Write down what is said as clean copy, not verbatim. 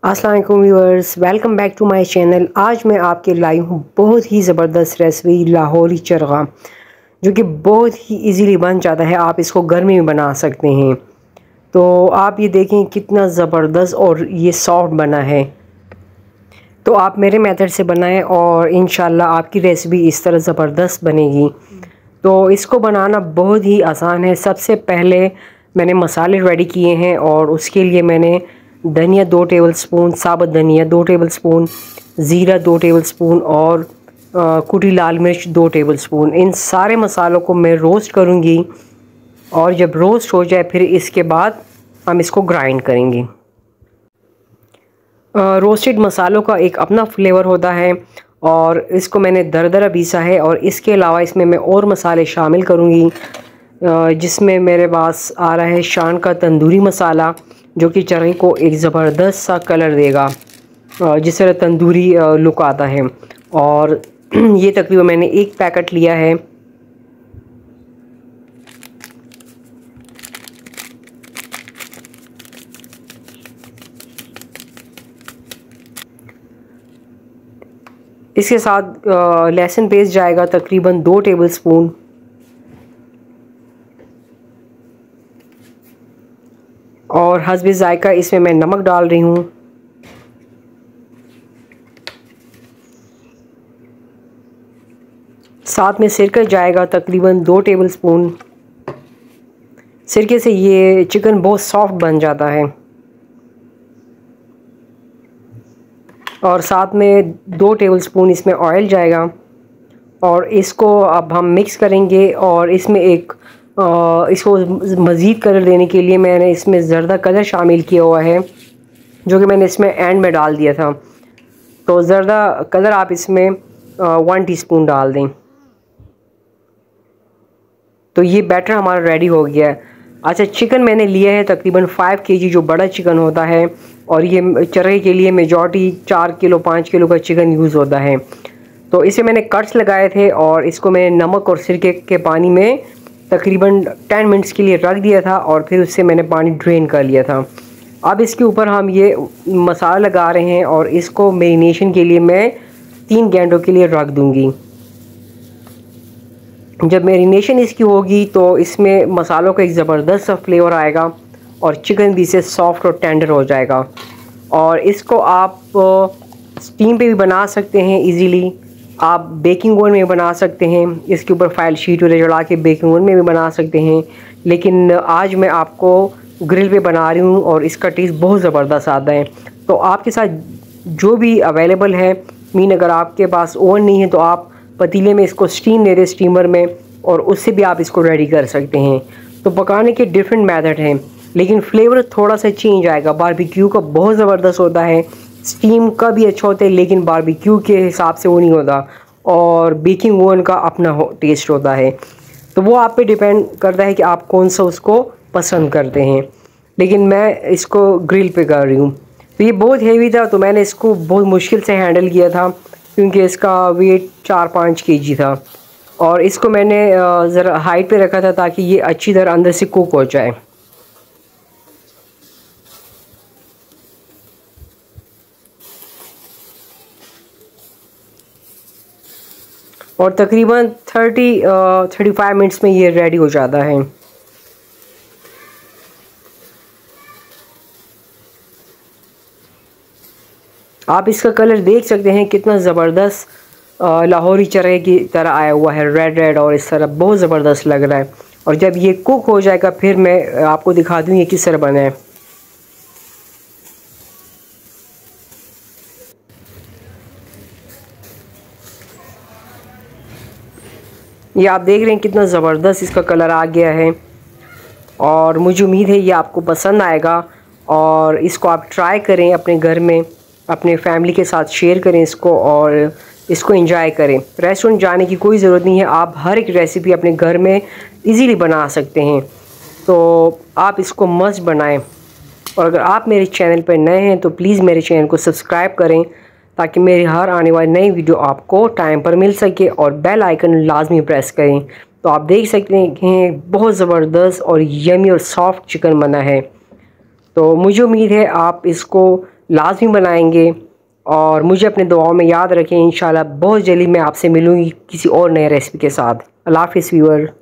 अस्सलाम वालेकुम viewers, welcome back to my channel. आज मैं आपके लाई हूँ बहुत ही ज़बरदस्त रेसिपी लाहौरी चरगा, जो कि बहुत ही इजीली बन जाता है। आप इसको घर में भी बना सकते हैं। तो आप ये देखें कितना ज़बरदस्त और ये सॉफ्ट बना है। तो आप मेरे मेथड से बनाएं और इंशाल्लाह आपकी रेसिपी इस तरह ज़बरदस्त बनेगी। तो इसको बनाना बहुत ही आसान है। सबसे पहले मैंने मसाले रेडी किए हैं और उसके लिए मैंने धनिया 2 टेबलस्पून, साबुत धनिया 2 टेबलस्पून, ज़ीरा 2 टेबलस्पून और कुटी लाल मिर्च 2 टेबलस्पून। इन सारे मसालों को मैं रोस्ट करूँगी और जब रोस्ट हो जाए फिर इसके बाद हम इसको ग्राइंड करेंगे। रोस्टेड मसालों का एक अपना फ्लेवर होता है और इसको मैंने दरदरा पीसा है। और इसके अलावा इसमें मैं और मसाले शामिल करूँगी, जिसमें मेरे पास आ रहा है शान का तंदूरी मसाला, जो कि चरगे को एक ज़बरदस्त सा कलर देगा, जिस तरह तंदूरी लुक आता है। और ये तकरीबन मैंने 1 पैकेट लिया है। इसके साथ लहसुन पेस्ट जाएगा तकरीबन 2 टेबलस्पून। और हस्बे जायका इसमें मैं नमक डाल रही हूँ। साथ में सिरका जाएगा तकरीबन 2 टेबलस्पून। सिरके से ये चिकन बहुत सॉफ्ट बन जाता है। और साथ में 2 टेबलस्पून इसमें ऑयल जाएगा और इसको अब हम मिक्स करेंगे। और इसमें इसको मज़ीद कलर देने के लिए मैंने इसमें ज़र्दा कलर शामिल किया हुआ है, जो कि मैंने इसमें एंड में डाल दिया था। तो ज़र्दा कलर आप इसमें 1 टीस्पून डाल दें। तो ये बैटर हमारा रेडी हो गया है। अच्छा, चिकन मैंने लिया है तकरीबन 5 केजी, जो बड़ा चिकन होता है। और ये चरगे के लिए मेजॉरिटी 4 किलो 5 किलो का चिकन यूज़ होता है। तो इसे मैंने कट्स लगाए थे और इसको मैंने नमक और सिरके के पानी में तकरीबन 10 मिनट्स के लिए रख दिया था और फिर उससे मैंने पानी ड्रेन कर लिया था। अब इसके ऊपर हम ये मसाला लगा रहे हैं और इसको मैरिनेशन के लिए मैं 3 घंटों के लिए रख दूँगी। जब मैरिनेशन इसकी होगी तो इसमें मसालों का एक ज़बरदस्त सा फ्लेवर आएगा और चिकन भी इससे सॉफ्ट और टेंडर हो जाएगा। और इसको आप स्टीम पे भी बना सकते हैं इजीली। आप बेकिंग ओवन में बना सकते हैं, इसके ऊपर फाइल शीट वगैरह चढ़ा के बेकिंग ओवन में भी बना सकते हैं। लेकिन आज मैं आपको ग्रिल पे बना रही हूँ और इसका टेस्ट बहुत ज़बरदस्त आता है। तो आपके साथ जो भी अवेलेबल है, अगर आपके पास ओवन नहीं है तो आप पतीले में इसको स्टीम दे दें, स्टीमर में, और उससे भी आप इसको रेडी कर सकते हैं। तो पकाने के डिफरेंट मेथड हैं, लेकिन फ्लेवर थोड़ा सा चेंज आएगा। बारबेक्यू का बहुत ज़बरदस्त होता है, स्टीम का भी अच्छा होता है, लेकिन बारबेक्यू के हिसाब से वो नहीं होता। और बेकिंग ओवन का अपना टेस्ट होता है। तो वो आप पे डिपेंड करता है कि आप कौन सा उसको पसंद करते हैं। लेकिन मैं इसको ग्रिल पे कर रही हूँ। तो ये बहुत हेवी था, तो मैंने इसको बहुत मुश्किल से हैंडल किया था, क्योंकि इसका वेट 4-5 केजी था। और इसको मैंने ज़रा हाइट पे रखा था ताकि ये अच्छी तरह अंदर से कुक हो जाए। और तकरीबन 35 मिनट्स में ये रेडी हो जाता है। आप इसका कलर देख सकते हैं कितना ज़बरदस्त लाहौरी चरगे की तरह आया हुआ है, रेड रेड, और इस तरह बहुत ज़बरदस्त लग रहा है। और जब ये कुक हो जाएगा फिर मैं आपको दिखा दूँ ये किस तरह बना है। ये आप देख रहे हैं कितना ज़बरदस्त इसका कलर आ गया है। और मुझे उम्मीद है ये आपको पसंद आएगा और इसको आप ट्राई करें अपने घर में, अपने फैमिली के साथ शेयर करें इसको और इसको एंजॉय करें। रेस्टोरेंट जाने की कोई ज़रूरत नहीं है, आप हर एक रेसिपी अपने घर में इजीली बना सकते हैं। तो आप इसको मस्त बनाएं। और अगर आप मेरे चैनल पर नए हैं तो प्लीज़ मेरे चैनल को सब्सक्राइब करें, ताकि मेरी हर आने वाली नई वीडियो आपको टाइम पर मिल सके। और बेल आइकन लाजमी प्रेस करें। तो आप देख सकते हैं बहुत ज़बरदस्त और यमी और सॉफ्ट चिकन बना है। तो मुझे उम्मीद है आप इसको लाजमी बनाएंगे और मुझे अपने दुआओं में याद रखें। इंशाल्लाह बहुत जल्दी मैं आपसे मिलूँगी किसी और नए रेसिपी के साथ। अल्लाह हाफ़िज़ व्यूअर।